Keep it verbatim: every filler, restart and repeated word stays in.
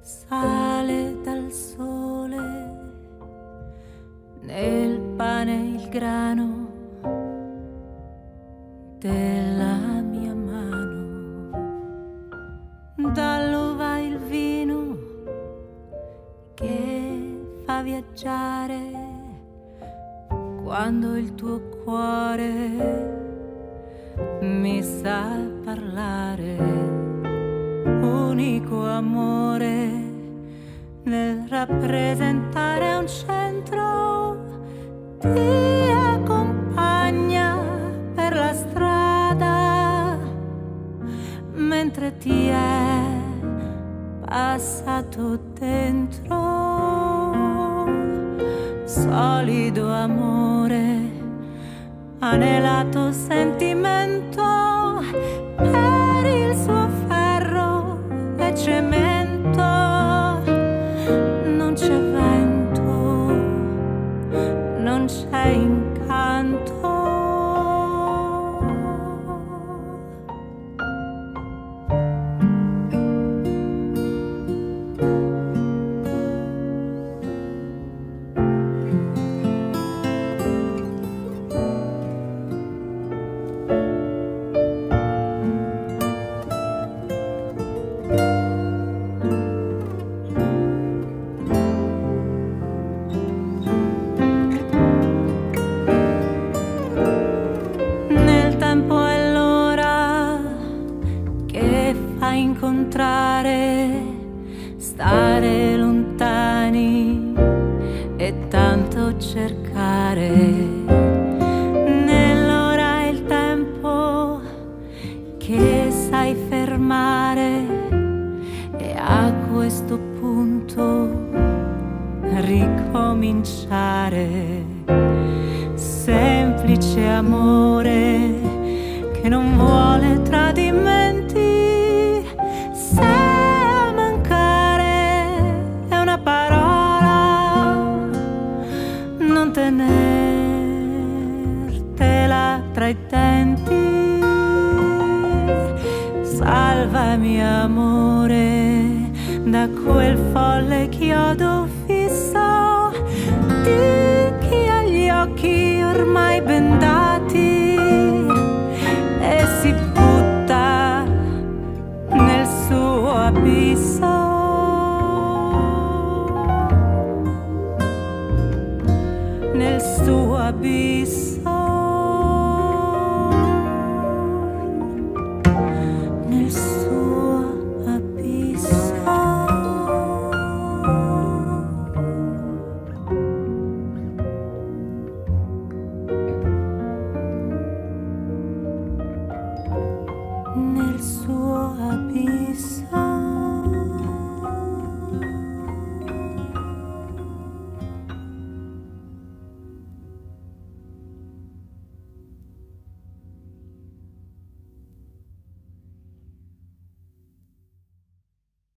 sale dal sole, nel pane il grano della mia mano, dall'uva il vino che fa viaggiare quando il tuo cuore mi sa parlare. Unico amore nel rappresentare un centro, ti accompagna per la strada mentre ti è passato dentro. Solido amore, anelato sentimento per il suo ferro e cemento. Non c'è vento, non c'è incanto. A incontrare, stare lontani e tanto cercare. Nell'ora è il tempo che sai fermare e a questo punto ricominciare. Semplice amore che non vuole tradimenti. Se a mancare è una parola, non tenertela tra i denti. Salvami amore da quel folle chiodo fisso di chi ha gli occhi ormai bendati e si butta nel suo abisso, nel suo abisso, nel suo abisso. Nel suo abisso.